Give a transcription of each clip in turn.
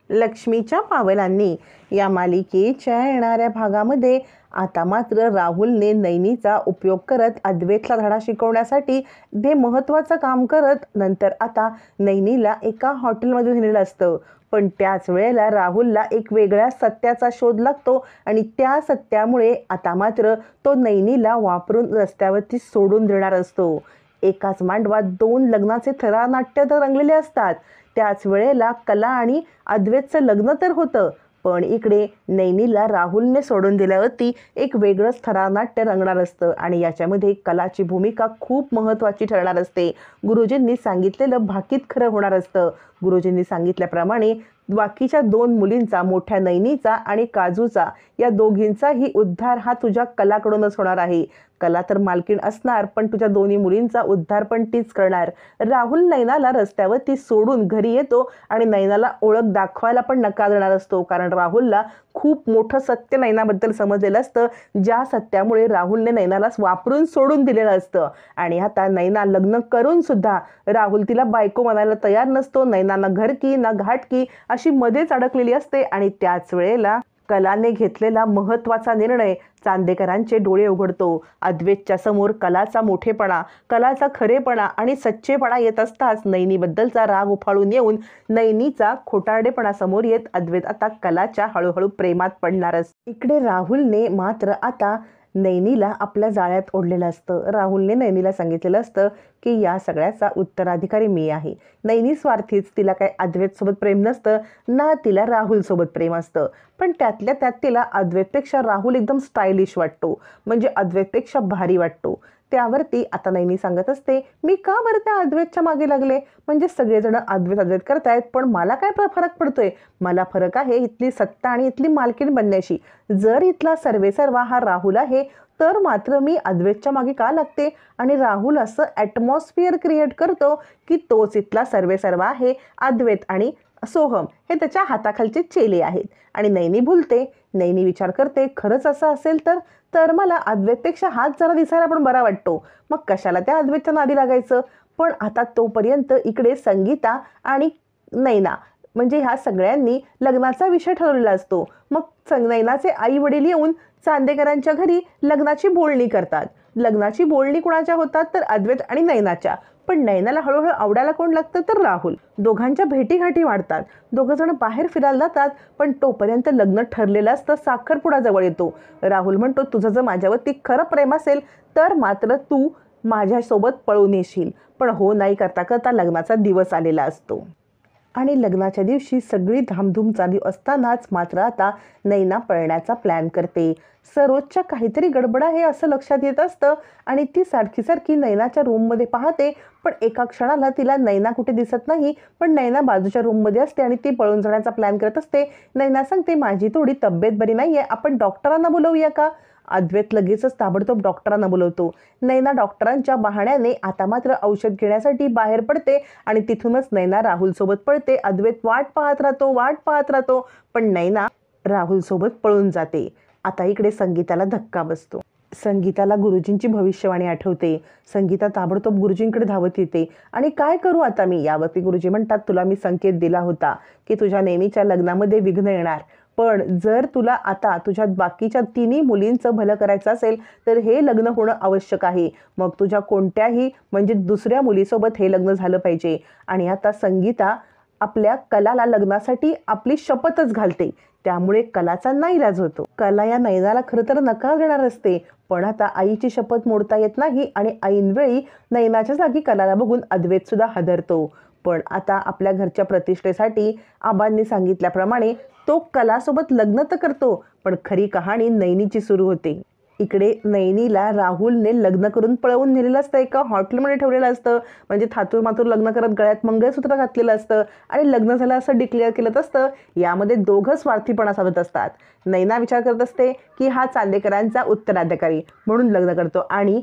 लक्ष्मीच्या पावलांनी या मालिकेच्या येणाऱ्या भागामध्ये आता मात्र राहुलने नैनीचा उपयोग करत अद्वैतला धडा शिकवण्यासाठी ते महत्त्वाचं काम करत नंतर आता नैनीला एका हॉटेलमध्ये नेलेलं असतं. पण त्याच वेळेला राहुलला एक वेगळ्या सत्याचा शोध लागतो आणि त्या सत्यामुळे आता मात्र तो नैनीला वापरून रस्त्यावरती सोडून देणार असतो. एकाच मांडवात दोन लग्नाचे थरार नाट्य तर रंगलेले असतात. त्याच वेळेला कला आणि अद्वैतचं लग्न तर होतं, पण इकडे नैनीला राहुलने सोडून दिल्यावरती एक वेगळंच थरार नाट्य रंगणार असतं आणि याच्यामध्ये कलाची भूमिका खूप महत्त्वाची ठरणार असते. गुरुजींनी सांगितलेलं भाकीत खरं होणार असतं. गुरुजींनी सांगितल्याप्रमाणे बाकीच्या दोन मुलींचा, मोठ्या नैनीचा आणि काजूचा, या दोघींचाही उद्धार हा तुझ्या कलाकडूनच होणार आहे. कला तर मालकीण असणार, पण तुझ्या दोन्ही मुलींचा उद्धार पण तीच करणार. राहुल नैनाला रस्त्यावरती सोडून घरी येतो आणि नैनाला ओळख दाखवायला पण नकार देणार असतो, कारण राहुलला खूप मोठं सत्य नैनाबद्दल समजलेलं असतं, ज्या सत्यामुळे राहुलने नैनाला वापरून सोडून दिलेलं असतं. आणि आता नैना लग्न करून सुद्धा राहुल तिला बायको म्हणायला तयार नसतो. नैना ना घरकी ना घाटकी अशी मध्येच अडकलेली असते आणि त्याच वेळेला कलाने घेतलेला महत्त्वाचा निर्णय चांदेकरांचे डोळे उघडतो. अद्वैतच्या समोर कलाचा मोठेपणा, कलाचा खरेपणा आणि सच्चेपणा येत असताच नैनीबद्दलचा राग उफाळून येऊन नैनीचा खोटारडेपणा समोर येत अद्वैत आता कलाच्या हळूहळू प्रेमात पडणारच. इकडे राहुलने मात्र आता नैनीला आपल्या जाळ्यात ओढलेलं असतं. राहुलने नैनीला सांगितलेलं असतं की या सगळ्याचा उत्तराधिकारी मी आहे. नैनी स्वार्थीच, तिला काही अद्वैतसोबत प्रेम नसतं ना तिला राहुलसोबत प्रेम असतं. पण त्यातल्या त्यात तिला अद्वैतपेक्षा राहुल एकदम स्टायलिश वाटतो, म्हणजे अद्वैतपेक्षा भारी वाटतो. त्यावरती आता नैनी सांगत असते, मी का बरं त्या अद्वैतच्या मागे लागले? म्हणजे सगळेजण अद्वैत अद्वैत करतायत, पण मला काय फरक पडतोय? मला फरक आहे इथली सत्ता आणि इथली मालकीण बनण्याशी. जर इथला सर्वेसर्वा हा राहुल आहे तर मात्र मी अद्वैतच्या मागे का लागते? आणि राहुल असं ॲटमॉस्फिअर क्रिएट करतो की तोच इथला सर्वेसर्वा आहे. अद्वैत आणि सोहम हे त्याच्या हाताखालचे चेले आहेत. आणि नैनी भुलते. नैनी विचार करते, खरंच असं असेल तर मला अद्वैतपेक्षा हाच जरा दिसायला पण बरा वाटतो. मग कशाला त्या अद्वैतच्या नादी लागायचं? पण आता तोपर्यंत इकडे संगीता आणि नैना म्हणजे ह्या सगळ्यांनी लग्नाचा विषय ठरवलेला असतो. मग नैनाचे आई वडील येऊन चांदेकरांच्या घरी लग्नाची बोलणी करतात. लग्नाची बोलणी कुणाच्या होतात? तर अद्वैत आणि नैनाच्या. पण नैनाला हळूहळू आवडायला कोण लागतं? तर राहुल. दोघांच्या भेटीगाठी वाढतात. दोघं जण बाहेर फिरायला जातात, पण तोपर्यंत लग्न ठरलेलं असतं. साखरपुडा जवळ येतो. राहुल म्हणतो, तुझं जर माझ्यावरती खरं प्रेम असेल तर मात्र तू माझ्यासोबत पळून येशील. पण हो नाही करता करता लग्नाचा दिवस आलेला असतो आणि लग्नाच्या दिवशी सगळी धामधूम चालू असतानाच मात्र आता नैना पळण्याचा प्लॅन करते. सरोजच्या काहीतरी गडबड आहे असं लक्षात येत असतं आणि ती सारखी नैनाच्या रूममध्ये पाहते, पण एका क्षणाला तिला नैना कुठे दिसत नाही. पण नैना बाजूच्या रूममध्ये असते आणि ती पळून जाण्याचा प्लॅन करत असते. नैना सांगते, माझी थोडी तब्येत बरी नाही आहे, आपण डॉक्टरांना बोलवूया का? अद्वैत लगेचच ताबडतोब डॉक्टरांना बोलवतो. नैना डॉक्टरांच्या बहाण्याने आता मात्र औषध घेण्यासाठी बाहेर पडते आणि तिथूनच नैना राहुलसोबत पळते. अद्वैत वाट पाहत राहतो, पण नैना राहुलसोबत पळून जाते. आता इकडे संगीताला धक्का बसतो. संगीताला गुरुजींची भविष्यवाणी आठवते. संगीता ताबडतोब गुरुजींकडे धावत येते आणि काय करू आता मी? यावरती गुरुजी म्हणतात, तुला मी संकेत दिला होता की तुझ्या नेहमीच्या लग्नामध्ये विघ्न येणार, पण जर तुला आता तुझ्या बाकीच्या तिन्ही मुलींचं भलं करायचं असेल तर हे लग्न होणं आवश्यक आहे. मग तुझ्या कोणत्याही म्हणजे दुसऱ्या मुलीसोबत हे लग्न झालं पाहिजे. आणि आता संगीता आपल्या कलाला लग्नासाठी आपली शपथच घालते. त्यामुळे कलाचा नाईलाज होतो. कला या नैनाला खरं तर नकार देणार असते, पण आता आईची शपथ मोडता येत नाही आणि ऐनवेळी नैनाच्या जागी कलाला बघून अद्वैत सुद्धा हादरतो. पण आता आपल्या घरच्या प्रतिष्ठेसाठी आबांनी सांगितल्याप्रमाणे तो कलासोबत लग्न तर करतो, पण खरी कहाणी नैनीची सुरू होते. इकडे नैनीला राहुलने लग्न करून पळवून नेलेलं असतं. एका हॉटेलमध्ये ठेवलेलं असतं, म्हणजे थातूर मातूर लग्न करत गळ्यात मंगळसूत्र घातलेलं असतं आणि लग्न झालं असं डिक्लेअर केलं असतं. यामध्ये दोघं स्वार्थीपणा साधत असतात. नैना विचार करत असते की हा चांदेकरांचा उत्तराधिकारी म्हणून लग्न करतो आणि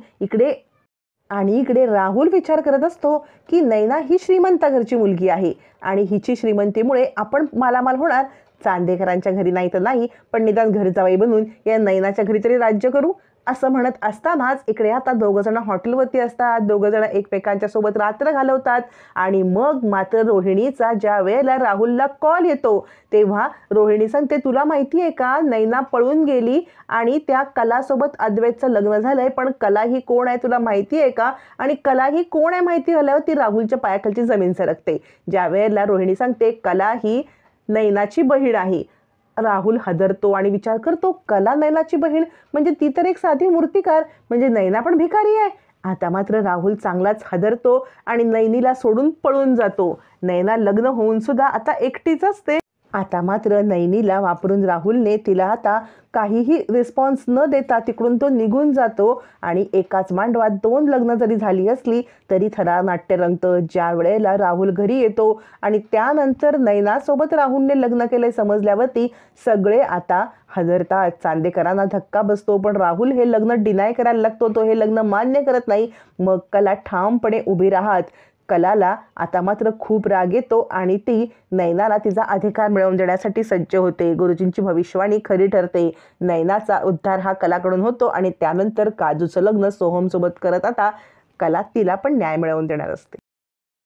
इकडे राहुल विचार करत असतो की नैना ही श्रीमंता घरची मुलगी आहे आणि हिची श्रीमंतीमुळे आपण मालामाल होणार. चांदेकरांच्या घरी नाही तर नाही, पण निदान घर जावई बनून या नैनाच्या घरी तरी राज्य करू. असं म्हणत असतानाच इकडे आता दोघं जण हॉटेलवरती असतात, दोघं जण एकमेकांच्या सोबत रात्र घालवतात आणि मग मात्र रोहिणीचा ज्या वेळेला राहुलला कॉल येतो तेव्हा रोहिणी सांगते, तुला माहिती आहे का, नैना पळून गेली आणि त्या कलासोबत अद्वैतचं लग्न झालंय, पण कला ही कोण आहे तुला माहिती आहे का, आणि कला ही कोण आहे माहिती झाल्यावर ती राहुलच्या पायाखालची जमीन सरकते. ज्या वेळेला रोहिणी सांगते कला ही नैनाची बहीण आहे, राहुल हादरतो आणि विचार करतो, कला नैनाची बहीण म्हणजे ती तर एक साधी मूर्तिकार, म्हणजे नैना पण भिकारी आहे. आता मात्र राहुल चांगलाच हादरतो आणि नैनीला सोडून पळून जातो. नैना लग्न होऊन सुद्धा आता एकटीच असते. आता मात्र नैनीला वापरून राहुलने तिला आता काहीही रिस्पॉन्स न देता तिकडून तो निघून जातो आणि एकाच मांडवात 2 लग्न जरी झाली असली तरी थरार नाट्य रंगतं. ज्या वेळेला राहुल घरी येतो आणि त्यानंतर नैनासोबत राहुलने लग्न केले समजल्यावरती सगळे आता हादरतात. चांदेकरांना धक्का बसतो, पण राहुल हे लग्न डिनाय करायला लागतो, तो हे लग्न मान्य करत नाही. मग कला ठामपणे उभी राहत. कलाला आता मात्र खूप राग येतो आणि ती नैनाला तिचा अधिकार मिळवून देण्यासाठी सज्ज होते. गुरुजींची भविष्यवाणी खरी ठरते. नैनाचा उद्धार हा कलाकडून होतो आणि त्यानंतर काजूचं लग्न सोहमसोबत करत आता कला तिला पण न्याय मिळवून देणार असते.